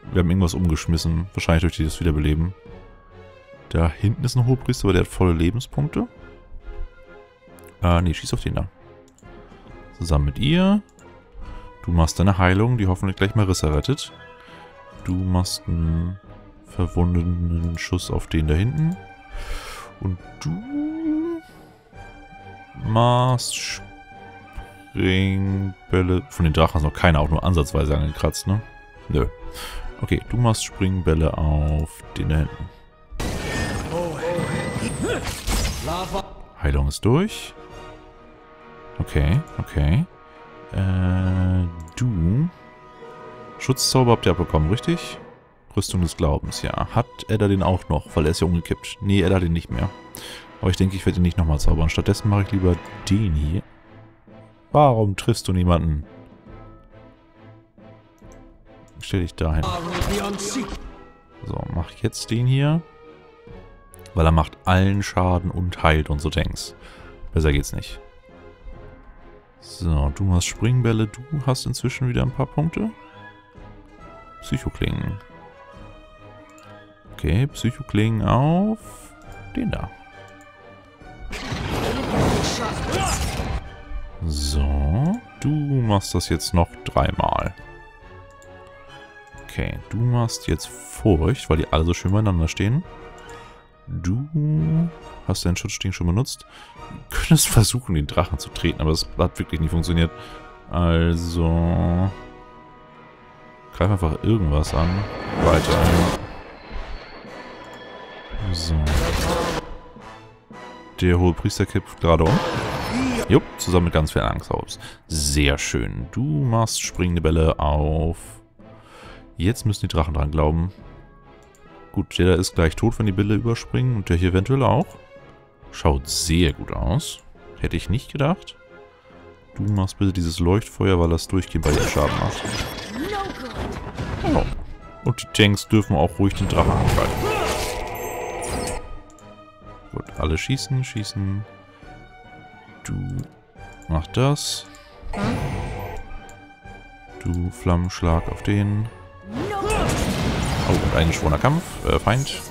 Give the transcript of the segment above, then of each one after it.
Wir haben irgendwas umgeschmissen. Wahrscheinlich durch dieses Wiederbeleben. Da hinten ist ein Hohepriester, aber der hat volle Lebenspunkte. Nee, schieß auf den da. Zusammen mit ihr. Du machst deine Heilung, die hoffentlich gleich Marissa rettet. Du machst einen verwundeten Schuss auf den da hinten. Und du machst Springbälle. Von den Drachen ist noch keiner auch nur ansatzweise angekratzt, ne? Nö. Okay, du machst Springbälle auf den da hinten. Heilung ist durch. Okay, okay. Du. Schutzzauber habt ihr abbekommen, richtig? Rüstung des Glaubens, ja. Hat Edda den auch noch, weil er ist ja umgekippt. Nee, Edda hat den nicht mehr. Aber ich denke, ich werde ihn nicht nochmal zaubern. Stattdessen mache ich lieber den hier. Warum triffst du niemanden? Stell dich dahin. So, mach ich jetzt den hier. Weil er macht allen Schaden und heilt unsere Tanks. Besser geht's nicht. So, du hast Springbälle. Du hast inzwischen wieder ein paar Punkte. Psychoklingen. Okay, Psychoklingen auf den da. So, du machst das jetzt noch 3-mal. Okay, du machst jetzt Furcht, weil die alle so schön beieinander stehen. Du hast dein Schutzsting schon benutzt. Du könntest versuchen, den Drachen zu treten, aber das hat wirklich nicht funktioniert. Also greif einfach irgendwas an. Weiter. So. Der Hohepriester kippt gerade um. Jupp, zusammen mit ganz vielen Angsthaus. Sehr schön. Du machst springende Bälle auf. Jetzt müssen die Drachen dran glauben. Gut, der da ist gleich tot, wenn die Bälle überspringen. Und der hier eventuell auch. Schaut sehr gut aus. Hätte ich nicht gedacht. Du machst bitte dieses Leuchtfeuer, weil das durchgehend bei dir Schaden macht. Oh. Und die Tanks dürfen auch ruhig den Drachen angreifen. Gut, alle schießen, schießen. Du machst das. Du Flammenschlag auf den. Oh, und ein geschworener Kampf. Feind.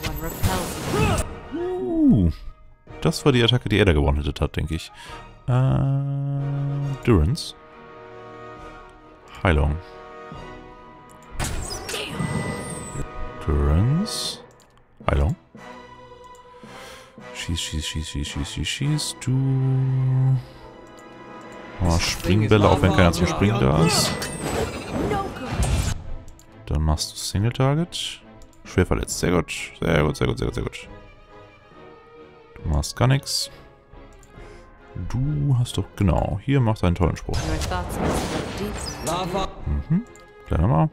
Das war die Attacke, die er da gewonnen hat, denke ich. Durance. Heilung. Durance. Heilung. Schieß, schieß, schieß, schieß, schieß, schieß, schieß. Du... Oh, Springbälle, auch wenn keiner zum Springen da ist. Dann machst du Single Target. Schwer verletzt. Sehr gut. Sehr gut, sehr gut, sehr gut, sehr gut. Du machst gar nichts. Du hast doch... Genau. Hier macht einen tollen Spruch. Mhm. Kleiner mal.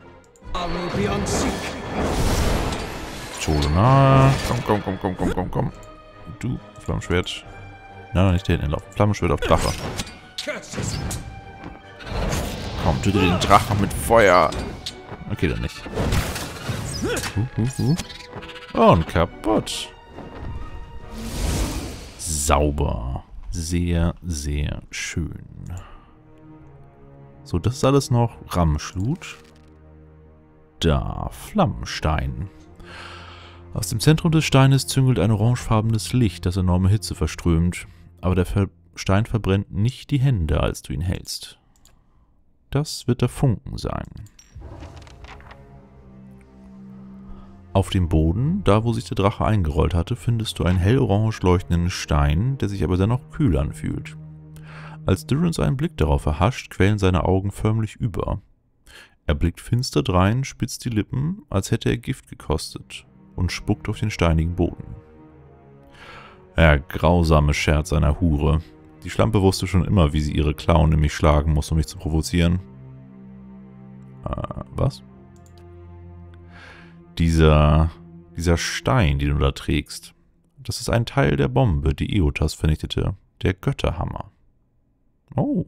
Todonal. Komm, komm, komm, komm, komm, komm, komm. Du, Flammenschwert. Nein, nicht der hinten laufen. Flammenschwert auf Drache. Komm, töte den Drachen mit Feuer. Okay, dann nicht. Und kaputt. Sauber. Sehr, sehr schön. So, das ist alles noch Rammschlut. Da, Flammenstein. Aus dem Zentrum des Steines züngelt ein orangefarbenes Licht, das enorme Hitze verströmt. Aber der Stein verbrennt nicht die Hände, als du ihn hältst. Das wird der Funken sein. Auf dem Boden, da wo sich der Drache eingerollt hatte, findest du einen hellorange leuchtenden Stein, der sich aber dennoch kühl anfühlt. Als Durance einen Blick darauf erhascht, quellen seine Augen förmlich über. Er blickt finster drein, spitzt die Lippen, als hätte er Gift gekostet, und spuckt auf den steinigen Boden. Der grausame Scherz einer Hure. Die Schlampe wusste schon immer, wie sie ihre Klauen in mich schlagen muss, um mich zu provozieren. Was? Dieser Stein, den du da trägst, das ist ein Teil der Bombe, die Eotas vernichtete. Der Götterhammer. Oh.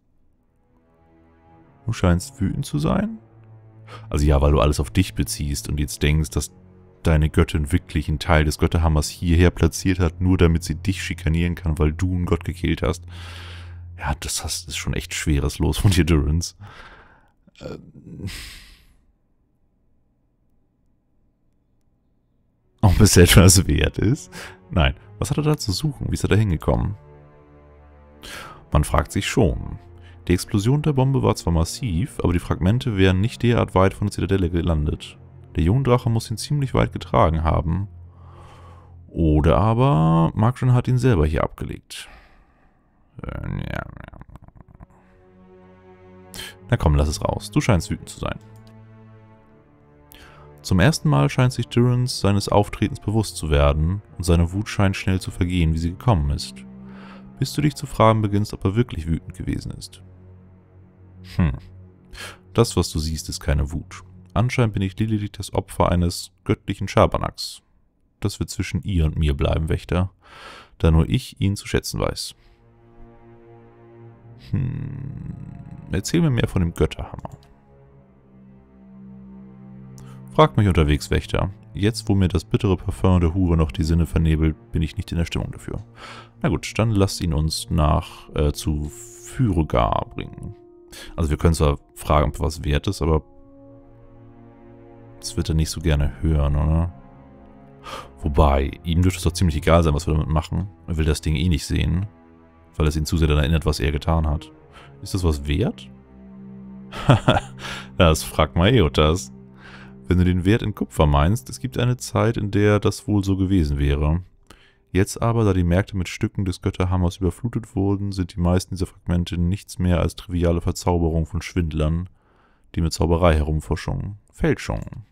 Du scheinst wütend zu sein? Also ja, weil du alles auf dich beziehst und jetzt denkst, dass deine Göttin wirklich einen Teil des Götterhammers hierher platziert hat, nur damit sie dich schikanieren kann, weil du einen Gott gekillt hast. Ja, das ist schon echt schweres Los von dir, Durance. es etwas wert ist? Nein. Was hat er da zu suchen? Wie ist er da hingekommen? Man fragt sich schon. Die Explosion der Bombe war zwar massiv, aber die Fragmente wären nicht derart weit von der Zitadelle gelandet. Der Jungdrache muss ihn ziemlich weit getragen haben. Oder aber Markran hat ihn selber hier abgelegt. Na komm, lass es raus. Du scheinst wütend zu sein. Zum ersten Mal scheint sich Durrance seines Auftretens bewusst zu werden und seine Wut scheint schnell zu vergehen, wie sie gekommen ist. Bis du dich zu fragen beginnst, ob er wirklich wütend gewesen ist. Das, was du siehst, ist keine Wut. Anscheinend bin ich lediglich das Opfer eines göttlichen Schabernacks. Das wird zwischen ihr und mir bleiben, Wächter, da nur ich ihn zu schätzen weiß. Erzähl mir mehr von dem Götterhammer. Frag mich unterwegs, Wächter. Jetzt, wo mir das bittere Parfum der Hure noch die Sinne vernebelt, bin ich nicht in der Stimmung dafür. Na gut, dann lasst ihn uns zu Fyrogar bringen. Also wir können zwar fragen, ob was wert ist, aber das wird er nicht so gerne hören, oder? Wobei, ihm dürfte es doch ziemlich egal sein, was wir damit machen. Er will das Ding eh nicht sehen, weil es ihn zu sehr daran erinnert, was er getan hat. Ist das was wert? Das fragt mal Eotas. Wenn du den Wert in Kupfer meinst, es gibt eine Zeit, in der das wohl so gewesen wäre. Jetzt aber, da die Märkte mit Stücken des Götterhammers überflutet wurden, sind die meisten dieser Fragmente nichts mehr als triviale Verzauberung von Schwindlern, die mit Zauberei herumforschen. Fälschungen.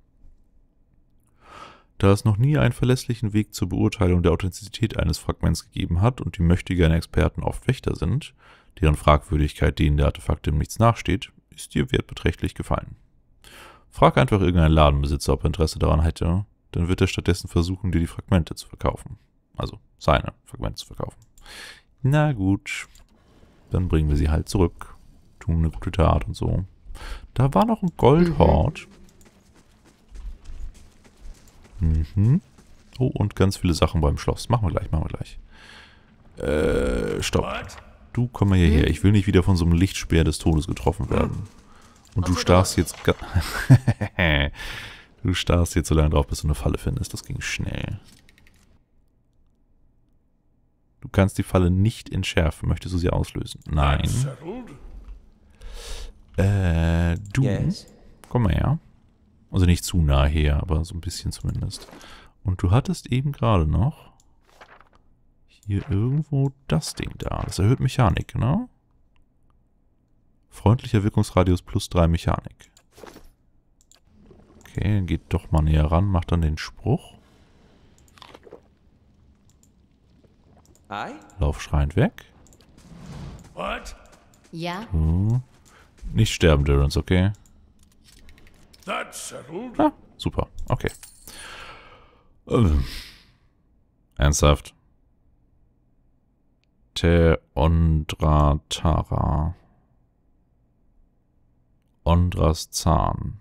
Da es noch nie einen verlässlichen Weg zur Beurteilung der Authentizität eines Fragments gegeben hat und die möchtegern Experten oft Wächter sind, deren Fragwürdigkeit denen der Artefakte im Nichts nachsteht, ist ihr Wert beträchtlich gefallen. Frag einfach irgendeinen Ladenbesitzer, ob er Interesse daran hätte, dann wird er stattdessen versuchen, dir die Fragmente zu verkaufen. Also seine Fragmente zu verkaufen. Na gut, dann bringen wir sie halt zurück. Tun eine gute Tat und so. Da war noch ein Goldhort. Oh, und ganz viele Sachen beim Schloss. Machen wir gleich, Stopp. Du komm mal hierher. Ich will nicht wieder von so einem Lichtspeer des Todes getroffen werden. Und du starrst jetzt... Du starrst jetzt so lange drauf, bis du eine Falle findest. Das ging schnell. Du kannst die Falle nicht entschärfen. Möchtest du sie auslösen? Nein. Du? Yes. Komm mal her. Also nicht zu nah her, aber so ein bisschen zumindest. Und du hattest eben gerade noch hier irgendwo das Ding da. Das erhöht Mechanik, ne? Freundlicher Wirkungsradius plus 3 Mechanik. Okay, dann geht doch mal näher ran, macht dann den Spruch. Lauf schreiend weg. What? Ja? Nicht sterben, Durrance, okay? That's settled. Ah, super, okay. Ernsthaft? Te Ondratara. Ondras Zahn.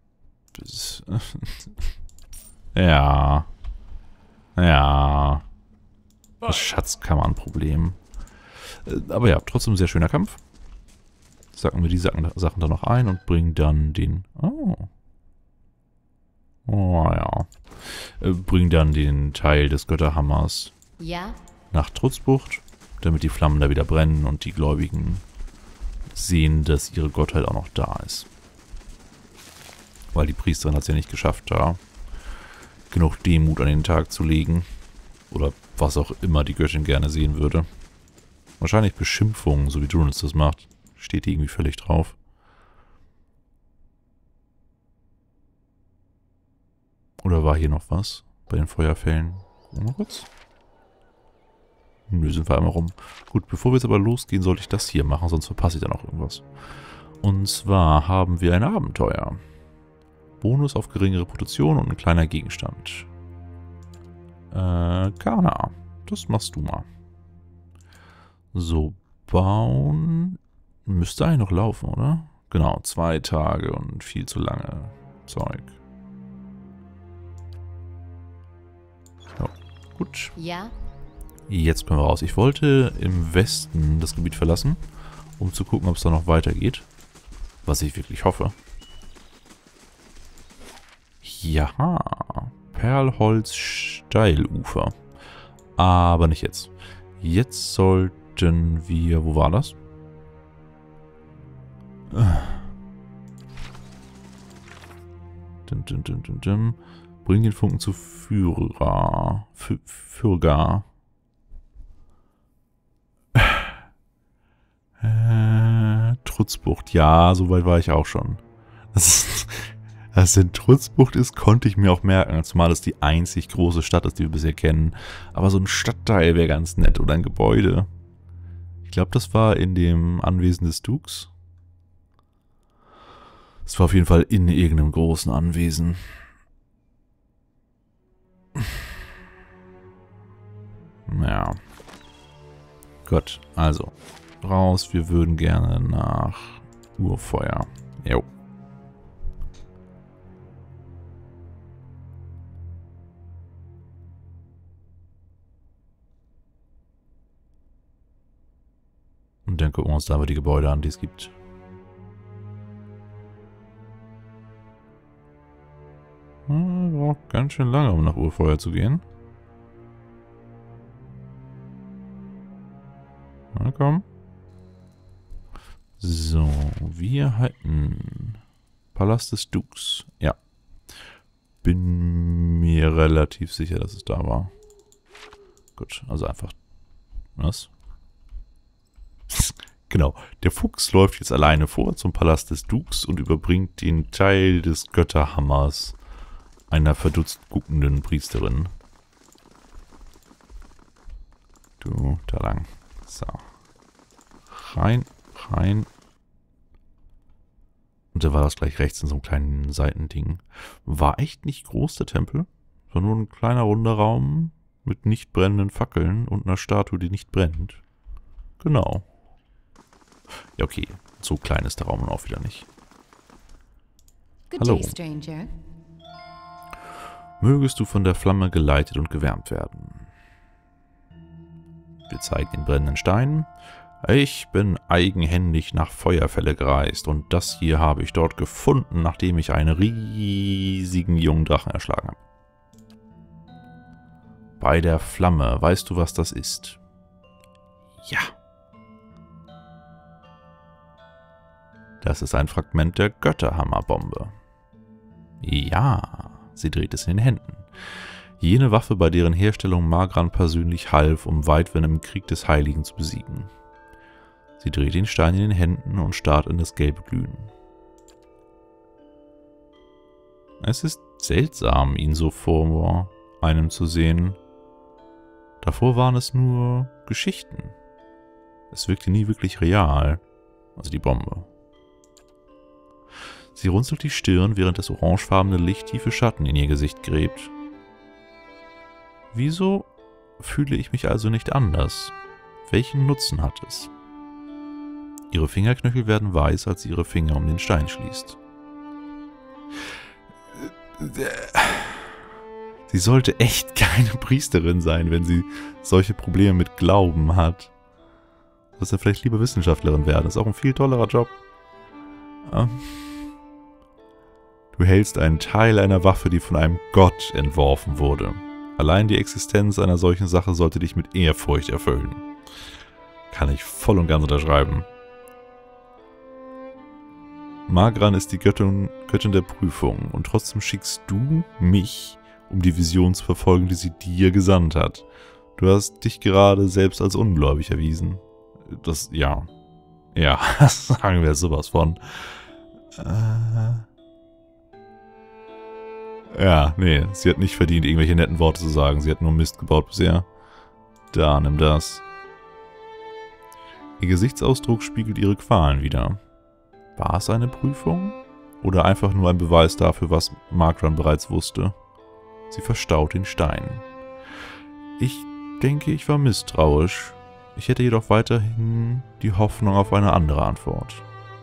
Ja. Ja. Das Schatzkammernproblem. Aber ja, trotzdem ein sehr schöner Kampf. Sacken wir die Sachen da noch ein und bringen dann den... Oh ja. Bringen dann den Teil des Götterhammers nach Trutzbucht, damit die Flammen da wieder brennen und die Gläubigen sehen, dass ihre Gottheit auch noch da ist. Weil die Priesterin hat es ja nicht geschafft, da genug Demut an den Tag zu legen. Oder was auch immer die Göttin gerne sehen würde. Wahrscheinlich Beschimpfungen, so wie Durrance das macht. Steht die irgendwie völlig drauf. Oder war hier noch was bei den Feuerfällen? Mal kurz. Nö, sind wir einmal rum. Gut, bevor wir jetzt aber losgehen, sollte ich das hier machen, sonst verpasse ich dann auch irgendwas. Und zwar haben wir ein Abenteuer. Bonus auf geringe Reputation und ein kleiner Gegenstand. Kana, das machst du mal. So, bauen... Müsste eigentlich noch laufen, oder? Genau, 2 Tage und viel zu lange Zeug. So, gut. Ja. Jetzt können wir raus. Ich wollte im Westen das Gebiet verlassen, um zu gucken, ob es da noch weitergeht. Was ich wirklich hoffe. Ja, Perlholz-Steilufer. Aber nicht jetzt. Jetzt sollten wir... Wo war das? Bring den Funken zu Fürgar. Trutzbucht. Ja, so weit war ich auch schon. Dass es in Trutzbucht ist, konnte ich mir auch merken. Zumal es die einzig große Stadt ist, die wir bisher kennen. Aber so ein Stadtteil wäre ganz nett. Oder ein Gebäude. Ich glaube, das war in dem Anwesen des Dukes. Es war auf jeden Fall in irgendeinem großen Anwesen. Ja. Gut, also. Raus, wir würden gerne nach Urfeuer. Jo. Und dann gucken wir uns da aber die Gebäude an, die es gibt. Braucht ganz schön lange, um nach Urfeuer zu gehen. Na komm. So, wir halten Palast des Dukes. Ja. Bin mir relativ sicher, dass es da war. Gut, also einfach... Was? Genau, der Fuchs läuft jetzt alleine vor zum Palast des Dukes und überbringt den Teil des Götterhammers einer verdutzt guckenden Priesterin. Du, da lang. So. Rein, rein. Und da war das gleich rechts in so einem kleinen Seitending. War echt nicht groß, der Tempel. War nur ein kleiner runder Raum mit nicht brennenden Fackeln und einer Statue, die nicht brennt. Genau. Ja, okay. So klein ist der Raum auch wieder nicht. Hallo. Mögest du von der Flamme geleitet und gewärmt werden. Wir zeigen den brennenden Stein. Ich bin eigenhändig nach Feuerfälle gereist und das hier habe ich dort gefunden, nachdem ich einen riesigen jungen Drachen erschlagen habe. Bei der Flamme, weißt du, was das ist? Ja. Das ist ein Fragment der Götterhammerbombe. Ja, sie dreht es in den Händen. Jene Waffe, bei deren Herstellung Magran persönlich half, um Weidwen im Krieg des Heiligen zu besiegen. Sie dreht den Stein in den Händen und starrt in das gelbe Glühen. Es ist seltsam, ihn so vor einem zu sehen. Davor waren es nur Geschichten. Es wirkte nie wirklich real, also die Bombe. Sie runzelt die Stirn, während das orangefarbene Licht tiefe Schatten in ihr Gesicht gräbt. Wieso fühle ich mich also nicht anders? Welchen Nutzen hat es? Ihre Fingerknöchel werden weiß, als sie ihre Finger um den Stein schließt. Sie sollte echt keine Priesterin sein, wenn sie solche Probleme mit Glauben hat. Sollte vielleicht lieber Wissenschaftlerin werden. Das ist auch ein viel tollerer Job. Du hältst einen Teil einer Waffe, die von einem Gott entworfen wurde. Allein die Existenz einer solchen Sache sollte dich mit Ehrfurcht erfüllen. Kann ich voll und ganz unterschreiben. Magran ist die Göttin der Prüfung und trotzdem schickst du mich, um die Vision zu verfolgen, die sie dir gesandt hat. Du hast dich gerade selbst als ungläubig erwiesen. Das, ja. Ja, sagen wir sowas von. Ja, nee, sie hat nicht verdient, irgendwelche netten Worte zu sagen. Sie hat nur Mist gebaut bisher. Da, nimm das. Ihr Gesichtsausdruck spiegelt ihre Qualen wider. War es eine Prüfung? Oder einfach nur ein Beweis dafür, was Magran bereits wusste? Sie verstaut den Stein. Ich denke, ich war misstrauisch. Ich hätte jedoch weiterhin die Hoffnung auf eine andere Antwort.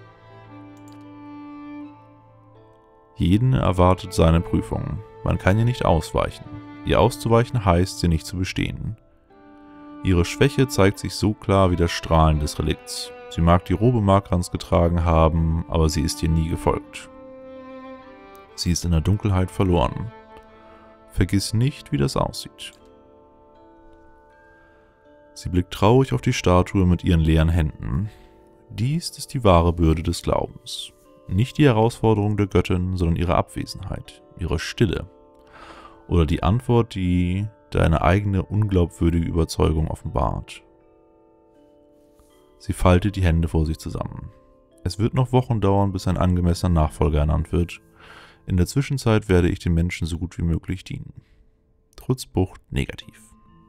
Jeden erwartet seine Prüfung. Man kann ihr nicht ausweichen. Ihr auszuweichen heißt, sie nicht zu bestehen. Ihre Schwäche zeigt sich so klar wie das Strahlen des Relikts. Sie mag die Robe Magrans getragen haben, aber sie ist ihr nie gefolgt. Sie ist in der Dunkelheit verloren. Vergiss nicht, wie das aussieht. Sie blickt traurig auf die Statue mit ihren leeren Händen. Dies ist die wahre Bürde des Glaubens. Nicht die Herausforderung der Göttin, sondern ihre Abwesenheit, ihre Stille. Oder die Antwort, die deine eigene unglaubwürdige Überzeugung offenbart. Sie faltet die Hände vor sich zusammen. Es wird noch Wochen dauern, bis ein angemessener Nachfolger ernannt wird. In der Zwischenzeit werde ich den Menschen so gut wie möglich dienen. Trutzbucht negativ.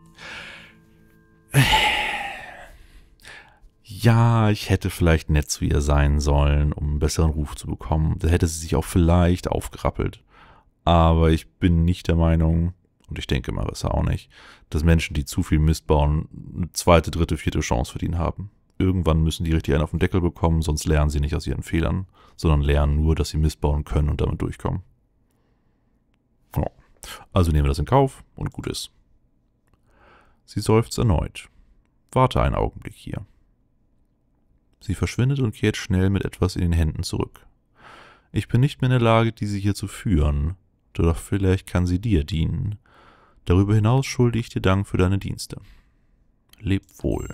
Ja, ich hätte vielleicht nett zu ihr sein sollen, um einen besseren Ruf zu bekommen. Da hätte sie sich auch vielleicht aufgerappelt. Aber ich bin nicht der Meinung, und ich denke Marissa auch nicht, dass Menschen, die zu viel Mist bauen, eine zweite, dritte, vierte Chance verdient haben. Irgendwann müssen die richtig einen auf den Deckel bekommen, sonst lernen sie nicht aus ihren Fehlern, sondern lernen nur, dass sie Mist bauen können und damit durchkommen. Ja. Also nehmen wir das in Kauf und gut ist. Sie seufzt erneut. Warte einen Augenblick hier. Sie verschwindet und kehrt schnell mit etwas in den Händen zurück. Ich bin nicht mehr in der Lage, diese hier zu führen, doch vielleicht kann sie dir dienen. Darüber hinaus schulde ich dir Dank für deine Dienste. Leb wohl.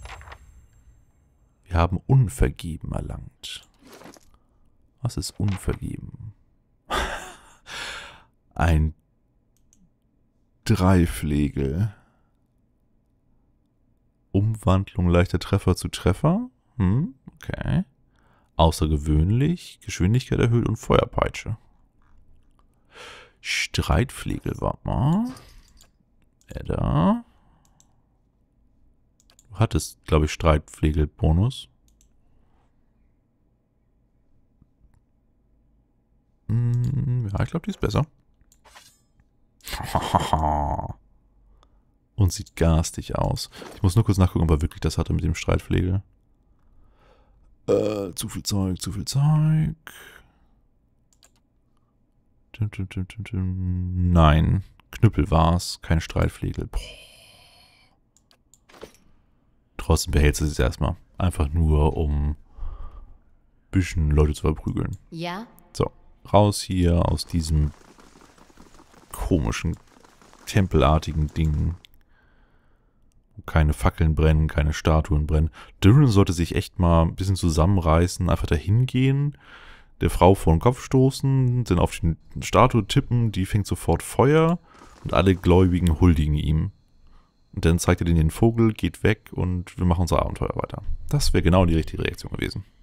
Wir haben Unvergeben erlangt. Was ist Unvergeben? Ein Dreiflegel. Umwandlung leichter Treffer zu Treffer? Okay. Außergewöhnlich, Geschwindigkeit erhöht und Feuerpeitsche. Streitflegel, warte mal. Edda. Du hattest, glaube ich, Streitflegel-Bonus. Ja, ich glaube, die ist besser. Und sieht garstig aus. Ich muss nur kurz nachgucken, ob er wirklich das hatte mit dem Streitflegel. Zu viel Zeug, zu viel Zeug. Nein, Knüppel war's, kein Streitflegel. Boah. Trotzdem behält sie es erstmal. Einfach nur, um ein bisschen Leute zu verprügeln. Ja? So, raus hier aus diesem komischen, tempelartigen Ding. Wo keine Fackeln brennen, keine Statuen brennen. Durin sollte sich echt mal ein bisschen zusammenreißen, einfach dahin gehen, der Frau vor den Kopf stoßen, dann auf die Statue tippen, die fängt sofort Feuer und alle Gläubigen huldigen ihm. Und dann zeigt er denen den Vogel, geht weg und wir machen unser Abenteuer weiter. Das wäre genau die richtige Reaktion gewesen.